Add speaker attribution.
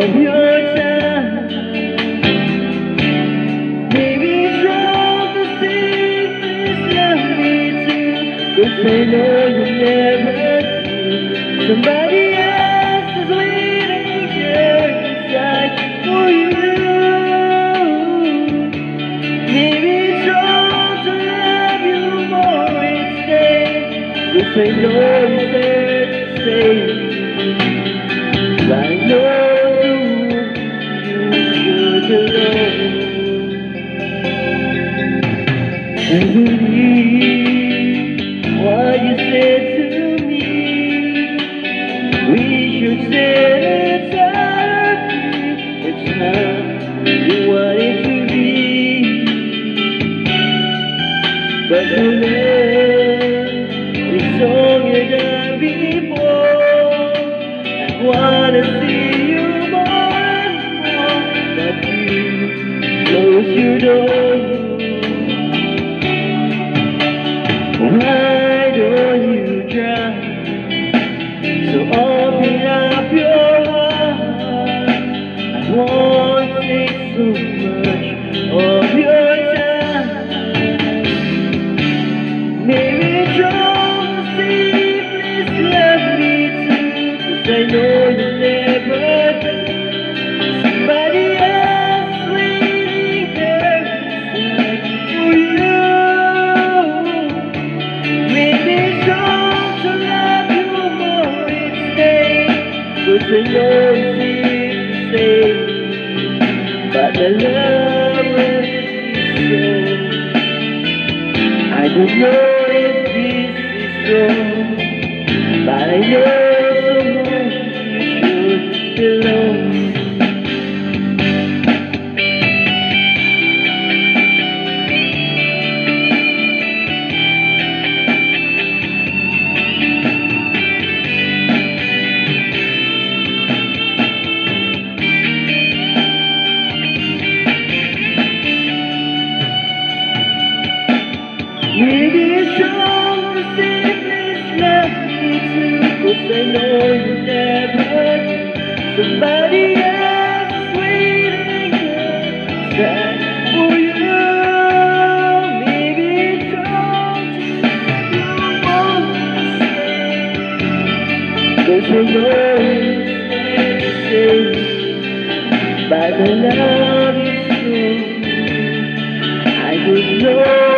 Speaker 1: of your time. Maybe it's wrong to say please love me too, 'cause I know you'll never do. Somebody else is waiting there inside for you. Maybe it's wrong to love you more instead, 'cause I know you said the same. But I know you should alone. I believe what you said to me. We should set aside. It's not you want it to be, but the love is song you done before. I wanna see you more and more, but you close your door. Why don't you try? So open up your heart. I won't take so much of your time. Maybe it's wrong to say please love me too, 'cause I know you never do. Somebody else waiting there inside for you. Maybe it's wrong to love you more instead, 'cause I know it's easy to say, but the love is so. I don't know if this is wrong, but I know someone you should belong. Maybe it's wrong to say please love me too, 'cause I know you never do. Somebody else is waiting inside for you. Maybe it's wrong to love you more instead, 'cause I know it's not the same, but the love is true. I don't know